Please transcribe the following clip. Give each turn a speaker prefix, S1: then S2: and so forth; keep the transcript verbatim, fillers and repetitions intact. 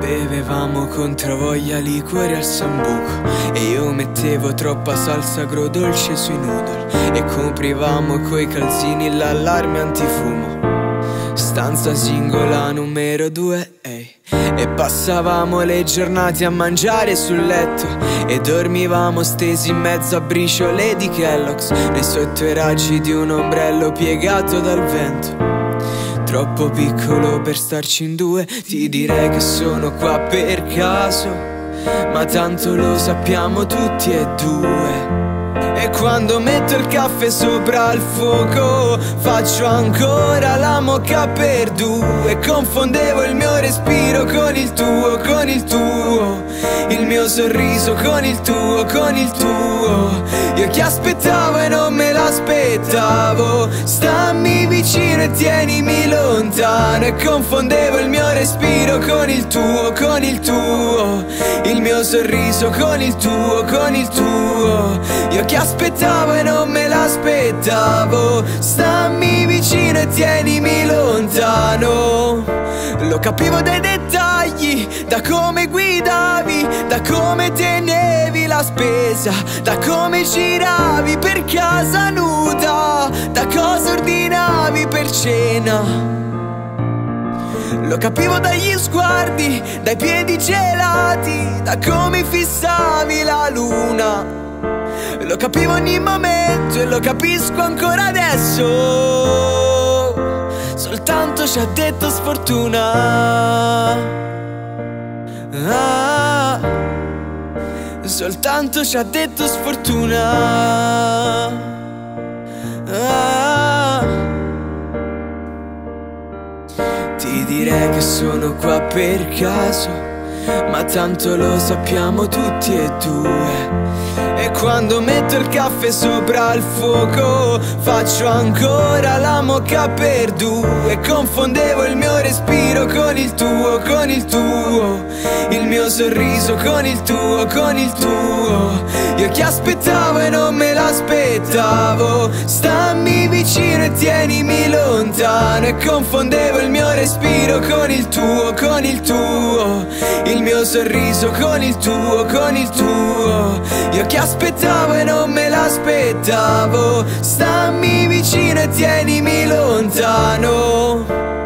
S1: Bevevamo contro voglia liquore al sambuco e io mettevo troppa salsa agrodolce sui noodle e coprivamo coi calzini l'allarme antifumo. Stanza singola numero due, ehi. E passavamo le giornate a mangiare sul letto e dormivamo stesi in mezzo a briciole di Kellogg's nei sotto i raggi di un ombrello piegato dal vento. Troppo piccolo per starci in due, ti direi che sono qua per caso, ma tanto lo sappiamo tutti e due. E quando metto il caffè sopra il fuoco faccio ancora la moka per due. Confondevo il mio respiro con il tuo, con il tuo, il mio sorriso con il tuo, con il tuo. Io che aspettavo e non me l'aspettavo, stammi vicino e tienimi lontano. E confondevo il mio respiro con il tuo, con il tuo, il mio sorriso con il tuo, con il tuo. Io che aspettavo e non me l'aspettavo, stammi vicino e tienimi lontano. Lo capivo dai dettagli, da come guidavi, da come tenevi la spesa, da come giravi per casa nuda, da cosa ordinavi per cena. Lo capivo dagli sguardi, dai piedi gelati, da come fissavi la luna. Lo capivo ogni momento e lo capisco ancora adesso. Soltanto ci ha detto sfortuna, ah, soltanto ci ha detto sfortuna, ah. Ti direi che sono qua per caso, ma tanto lo sappiamo tutti e due. E quando metto il caffè sopra il fuoco faccio ancora la moka per due. Confondevo il mio respiro con il tuo, con il tuo, il mio sorriso con il tuo, con il tuo. Io che aspettavo e non me l'aspettavo, stammi vicino e tienimi lontano. E confondevo il mio respiro con il tuo, con il tuo, il mio sorriso con il tuo, con il tuo. Io che aspettavo e non me l'aspettavo, stammi vicino e tienimi lontano.